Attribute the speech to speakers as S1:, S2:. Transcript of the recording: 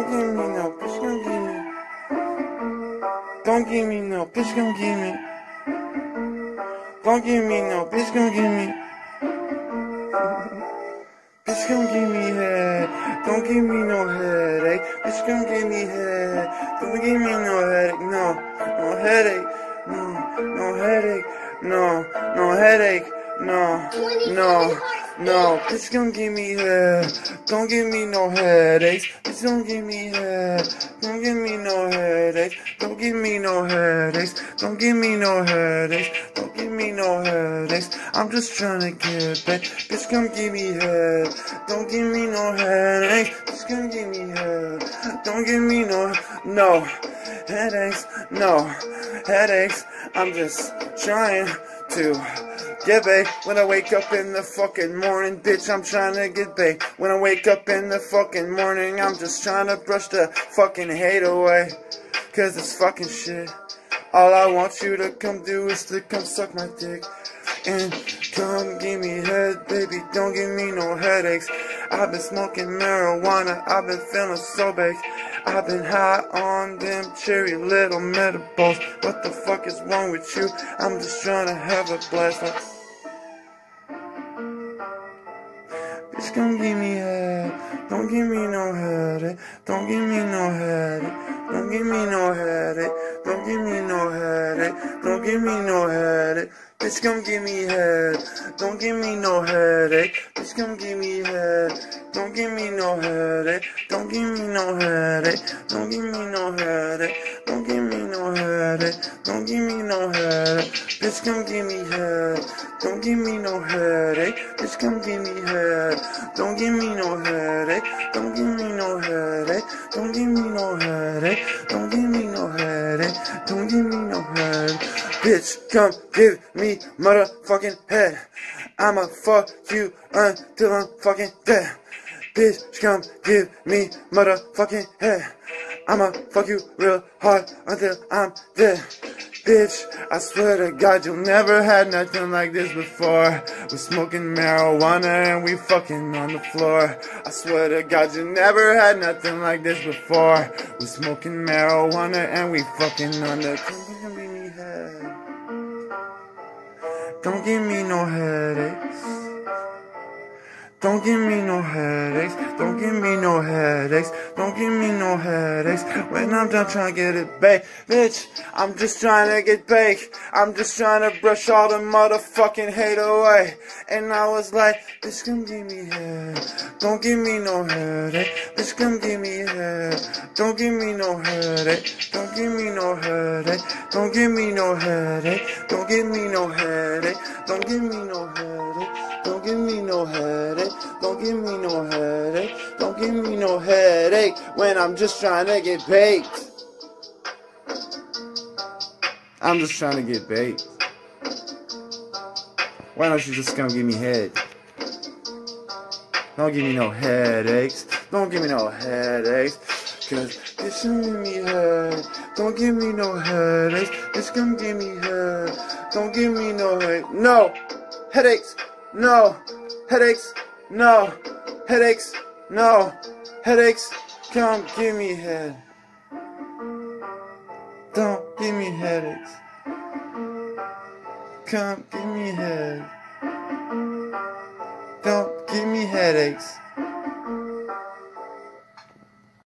S1: give me no, bitch, come give me. Don't give me no, bitch, come give me. Don't give me no, bitch, come give me. Bitch, come give me head. Don't give me no headache. Bitch, come give me head. Don't give me no headache. No, no headache. No, no headache. No, no headache. No, no, no. Bitch, come give me head. Don't give me no headaches. Bitch, don't give me head. Don't give me no headaches. Don't give me no headaches. Don't give me no headaches. Don't give me no headaches. I'm just trying to get back. Bitch, come give me head. Don't give me no headaches. Bitch, come give me head. Don't give me no headaches. No headaches. I'm just trying to get back. When I wake up in the fucking morning, bitch, I'm trying to get back. When I wake up in the fucking morning, I'm just trying to brush the fucking hate away. Cause it's fucking shit. All I want you to come do is to come suck my dick. And come give me head, baby, don't give me no headaches. I've been smoking marijuana, I've been feeling so baked. I've been high on them cherry little medibles. What the fuck is wrong with you? I'm just trying to have a blast. Bitch, come give me head. Don't give me no headache. Don't give me no headache. Don't give me no headache. Don't give me no headache. Don't give me no headache. Bitch, come give me head. Don't give me no headache. Bitch, come give me head. Don't give me no headache. Don't give me no headache. Don't give me no headache. Don't give me no headache. Don't give me no headache. Bitch, come give me head. Don't give me no headache. Bitch, come give me head. Don't give me no headache. Don't give me no headache. Don't give me no headache. Don't give me no headache. Don't give me no headache. Bitch, come give me motherfucking head. I'ma fuck you until I'm fucking dead. Bitch, come give me motherfucking head. I'ma fuck you real hard until I'm dead. Bitch, I swear to God, you never had nothing like this before. We're smoking marijuana and we fucking on the floor. I swear to God, you never had nothing like this before. We're smoking marijuana and we fucking on the... Come give me head. Don't give me no headaches. Don't give me no headaches. Don't give me no headaches. Don't give me no headaches. When I'm done trying to get it baked, bitch, I'm just trying to get baked. I'm just trying to brush all the motherfucking hate away. And I was like, bitch, come give me head. Don't give me no headache. Bitch, come give me head. Don't give me no headache. Don't give me no headache. Don't give me no headache. Don't give me no headache. Don't give me no headache. Don't give me no headache. Don't give me no headache. Don't give me no headache when I'm just trying to get baked. I'm just trying to get baked. Why don't you just come give me head? Don't give me no headaches. Don't give me no headaches. Cause bitch, come give me head. Don't give me no headaches. Bitch, come give me head. Don't give me no headaches. No headaches. No headaches. No headaches. No headaches. Come give me head. Don't give me headaches. Come give me head. Don't give me headaches.